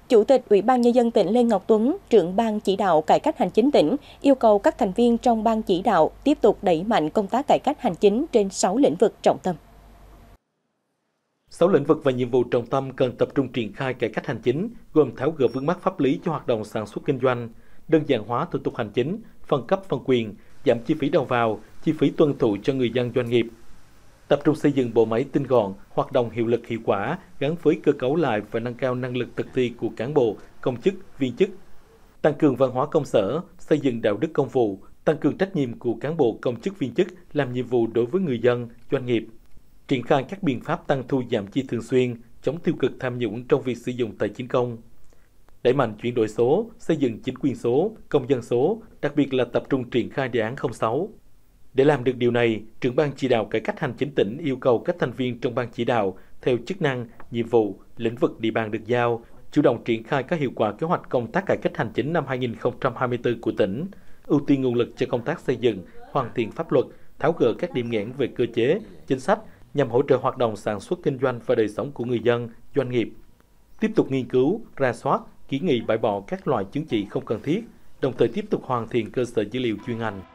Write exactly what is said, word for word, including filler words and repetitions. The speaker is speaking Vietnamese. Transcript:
Chủ tịch Ủy ban Nhân dân tỉnh Lê Ngọc Tuấn, trưởng ban chỉ đạo cải cách hành chính tỉnh, yêu cầu các thành viên trong ban chỉ đạo tiếp tục đẩy mạnh công tác cải cách hành chính trên sáu lĩnh vực trọng tâm. sáu lĩnh vực và nhiệm vụ trọng tâm cần tập trung triển khai cải cách hành chính, gồm tháo gỡ vướng mắc pháp lý cho hoạt động sản xuất kinh doanh, đơn giản hóa thủ tục hành chính, phân cấp phân quyền, giảm chi phí đầu vào, chi phí tuân thủ cho người dân doanh nghiệp. Tập trung xây dựng bộ máy tinh gọn, hoạt động hiệu lực hiệu quả, gắn với cơ cấu lại và nâng cao năng lực thực thi của cán bộ, công chức, viên chức. Tăng cường văn hóa công sở, xây dựng đạo đức công vụ, tăng cường trách nhiệm của cán bộ, công chức, viên chức làm nhiệm vụ đối với người dân, doanh nghiệp. Triển khai các biện pháp tăng thu giảm chi thường xuyên, chống tiêu cực tham nhũng trong việc sử dụng tài chính công. Đẩy mạnh chuyển đổi số, xây dựng chính quyền số, công dân số, đặc biệt là tập trung triển khai đề án không sáu. Để làm được điều này, trưởng ban chỉ đạo cải cách hành chính tỉnh yêu cầu các thành viên trong ban chỉ đạo theo chức năng, nhiệm vụ, lĩnh vực địa bàn được giao, chủ động triển khai có hiệu quả kế hoạch công tác cải cách hành chính năm hai nghìn không trăm hai mươi tư của tỉnh, ưu tiên nguồn lực cho công tác xây dựng, hoàn thiện pháp luật, tháo gỡ các điểm nghẽn về cơ chế, chính sách nhằm hỗ trợ hoạt động sản xuất kinh doanh và đời sống của người dân, doanh nghiệp. Tiếp tục nghiên cứu, rà soát, kiến nghị bãi bỏ các loại chứng chỉ không cần thiết, đồng thời tiếp tục hoàn thiện cơ sở dữ liệu chuyên ngành.